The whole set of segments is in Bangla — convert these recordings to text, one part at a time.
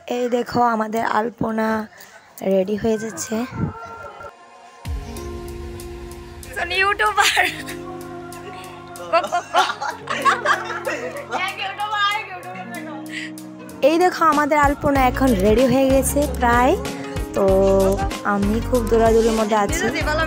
এই দেখো আমাদের আলপনা রেডি হয়ে যাচ্ছে। ইউটিউবার এই দেখো আমাদের আলপনা এখন রেডি হয়ে গেছে প্রায়। তো আমি খুব দৌড়াদৌড়ির মধ্যে আছি।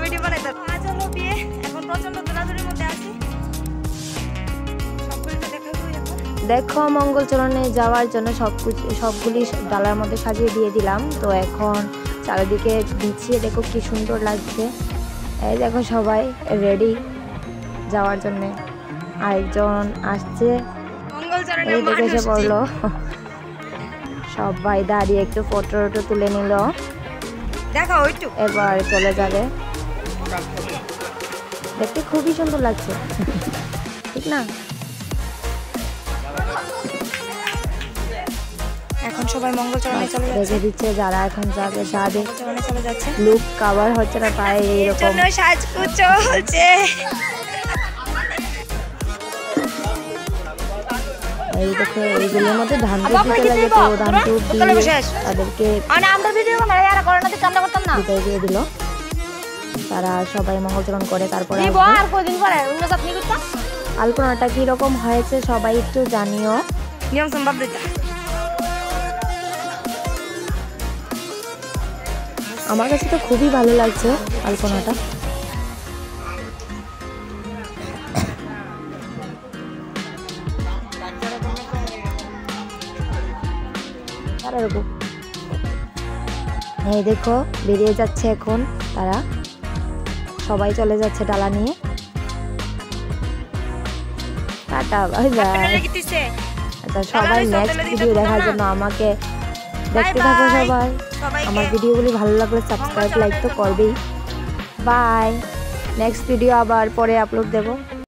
দেখো মঙ্গলচরণে যাওয়ার জন্য সবগুলি ডালার মধ্যে সাজিয়ে দিয়ে দিলাম। তো এখন চারিদিকে বিছিয়ে দেখো কি সুন্দর লাগছে। এই দেখো সবাই রেডি যাওয়ার জন্য। আরেকজন আসছে, এই দেখে এসে পড়লো। সবাই দাঁড়িয়ে একটু ফটো তুলে নিল। এবার চলে যাবে। দেখতে খুবই সুন্দর লাগছে, ঠিক না? এখন সবাই মঙ্গলচরণে চলে যাচ্ছে, দিচ্ছে যারা এখন যাবে চলে যাচ্ছে। লুক কভার হচ্ছে না, তাই এইরকম সাজগুজ চলছে। এই দেখো এইগুলোর মধ্যে ধান দিতে লাগে, তো ধান দিয়ে তাদেরকে বিদায় দিয়ে দিল। তারা সবাই মঙ্গলচরণ করে তারপরে আলপনাটা কিরকম হয়েছে সবাই একটু জানিও। আমার কাছে তো খুবই ভালো লাগছে আলপনাটা। এই দেখো বেরিয়ে যাচ্ছে এখন তারা, সবাই চলে যাচ্ছে ডালা নিয়ে। Tata bye bye. আচ্ছা সবাই নেক্সট ভিডিও দেখার জন্য আমাকে দেখতে থাকো সবাই। আমার ভিডিওগুলি ভালো লাগলে সাবস্ক্রাইব লাইক তো করবেই। বাই। নেক্সট ভিডিও আবার পরে আপলোড দেব।